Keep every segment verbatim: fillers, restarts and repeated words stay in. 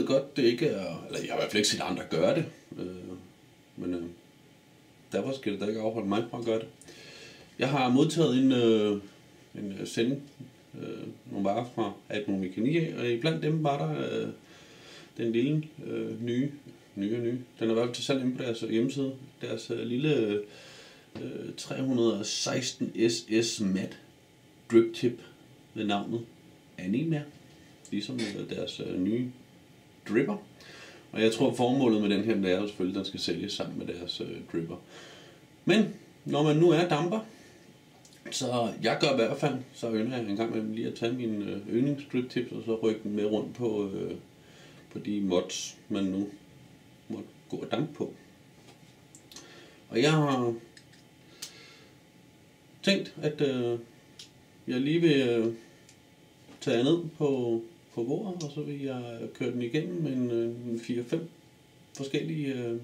godt, det ikke er... Eller jeg har i hvert fald ikke set andre gøre det. Øh, men øh, derfor skal det da ikke afholde mig fra at gøre det. Jeg har modtaget en, øh, en sending, øh, nogle varer fra Atmo Mekanik, og iblandt dem var der øh, den lille øh, nye, nye og nye. Den er i hvert fald til salg inde på deres hjemmeside. Deres øh, lille øh, tre hundrede og seksten S S Mat Drip Tip ved navnet Anima. Ligesom øh, deres øh, nye dripper. Og jeg tror formålet med den her, det er jo selvfølgelig, at den skal sælges sammen med deres øh, dripper. Men når man nu er damper, så jeg gør i hvert fald, så ønsker jeg en gang med lige at tage mine øh, yndlingsdrip tips og så rykke den med rundt på, øh, på de mods, man nu må gå og dampe på. Og jeg har tænkt, at øh, jeg lige vil øh, tage ned på, på bordet, og så vil jeg køre den igennem med en, en fire fem forskellige øh,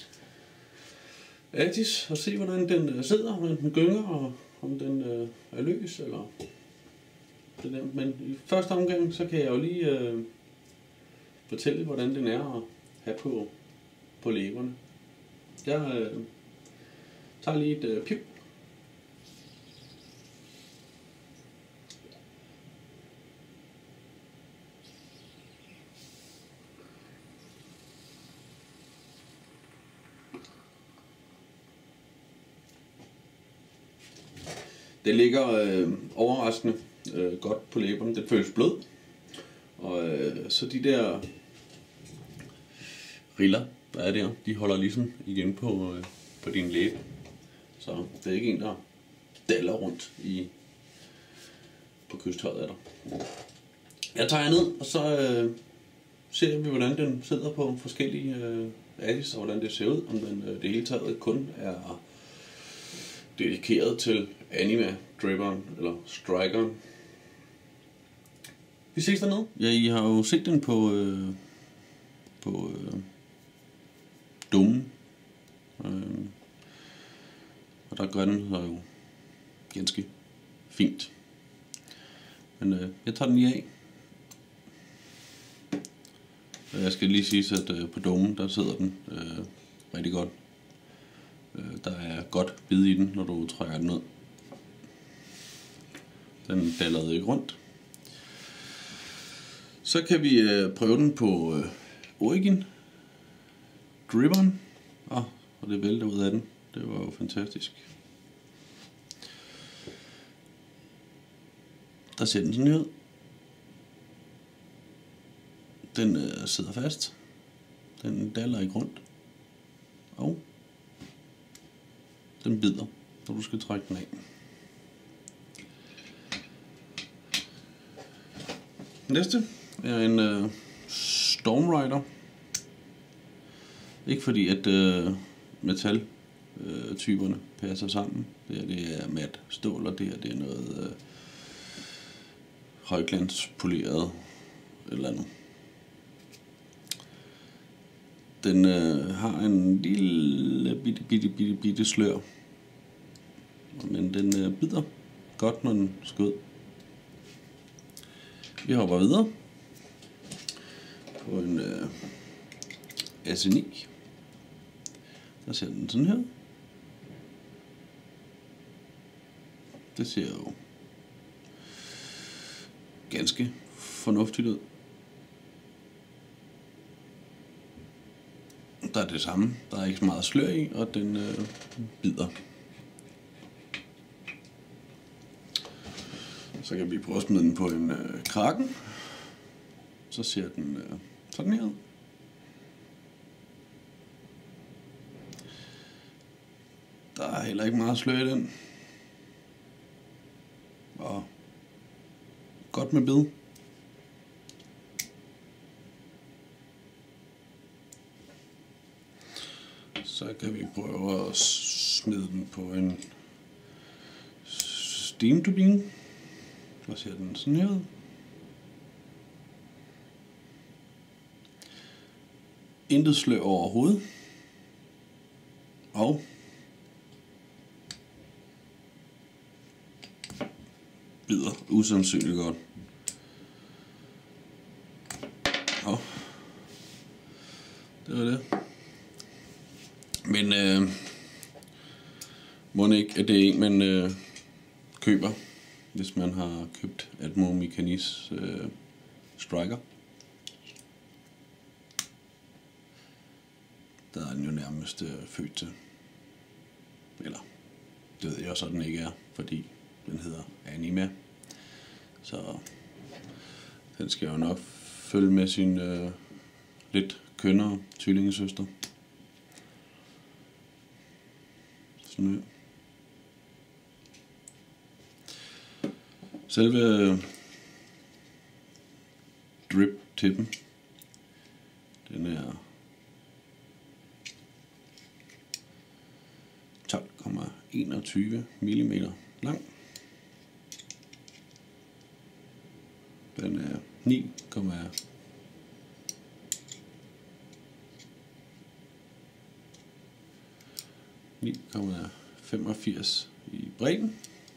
Atis, og se hvordan den sidder, hvordan den gynger, og om den øh, er løs, eller det der. Men i første omgang, så kan jeg jo lige øh, fortælle, hvordan den er at have på, på læberne. Jeg øh, tager lige et øh, pip. Det ligger øh, overraskende øh, godt på læberne. Det føles blød. Og øh, så de der riller, der er der, de holder ligesom igen på, øh, på din læbe. Så det er ikke en, der daller rundt i, på kysttøjet af dig. Jeg tager ned, og så øh, ser vi, hvordan den sidder på forskellige øh, Atis, og hvordan det ser ud. Om den øh, det hele taget kun er dedikeret til Anima dripperen eller strikeren. Vi ses dernede. Ja, I har jo set den på øh, på øh, dummen. Øh, og der gør den så jo ganske fint. Men øh, jeg tager den lige af. Og jeg skal lige sige, at øh, på dummen, der sidder den øh, rigtig godt. Der er godt bid i den, når du trækker den ud. Den daller ikke rundt. Så kan vi øh, prøve den på øh, Origin dripperen. Ah, og det vælter ud af den. Det var jo fantastisk. Der ser den sådan ud. Den øh, sidder fast. Den daller ikke rundt. Og den bider, når du skal trække den af. Næste er en uh, Stormrider. Ikke fordi at uh, metal uh, typerne passer sammen. Det her det er mat stål, og det her det er noget uh, højglanspoleret eller andet. Den uh, har en lille bitte bitte bitte bitte slør. Men den uh, bider godt, når den skal ud. Vi hopper videre på en uh, S ni. Der ser den sådan her. Det ser jo ganske fornuftigt ud. Der er det samme. Der er ikke så meget slør i, og den øh, bider. Så kan vi prøve at smide den på en øh, kraken. Så ser den øh, sådan her ud. Der er heller ikke meget slør i den. Og godt med bid. Så kan vi prøve at smide den på en steamturbine. Så ser den sådan her ud. Intet slør overhovedet. Og bider usandsynligt godt. Og Må ikke, at det er en, man øh, køber, hvis man har købt Atmo Mechanis øh, Striker. Der er den jo nærmest øh, født til. Eller, det ved jeg så, den ikke er, fordi den hedder Anima. Så den skal jo nok følge med sin øh, lidt kønnere tvillingesøster. Sådan her. Selve drip-tippen, den er tolv komma enogtyve millimeter lang. Den er ni komma femogfirs i bredden.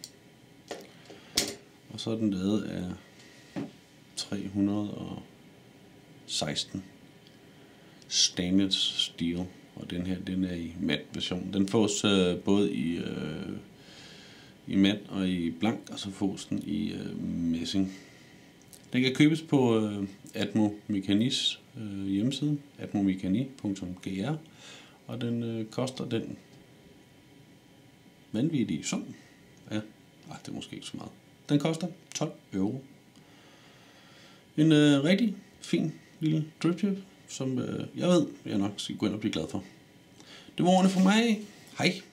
Og så er den lavet af tre hundrede og seksten stainless steel. Og den her, den er i mat version. Den fås øh, både i, øh, i mat og i blank, og så fås den i øh, messing. Den kan købes på øh, Atmo Mechanis øh, hjemmeside, atmomechani punktum g r, og den øh, koster den vanvittige sum. Ja, ej, det er måske ikke så meget. Den koster tolv euro. En øh, rigtig fin lille drip tip, som øh, jeg ved, jeg nok skal gå ind og blive glad for. Det var ordene for mig. Hej.